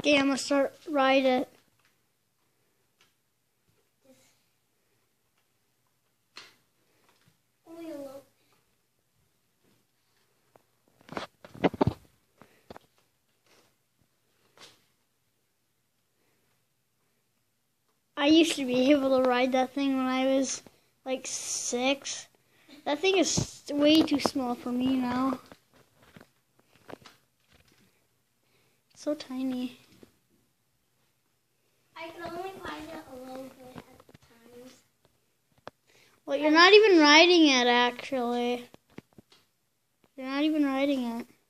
Okay, I'm gonna start ride it. Only a little. I used to be able to ride that thing when I was like 6. That thing is way too small for me now. It's so tiny. I can only ride it a little bit at times. Well, you're not even riding it, actually. You're not even riding it.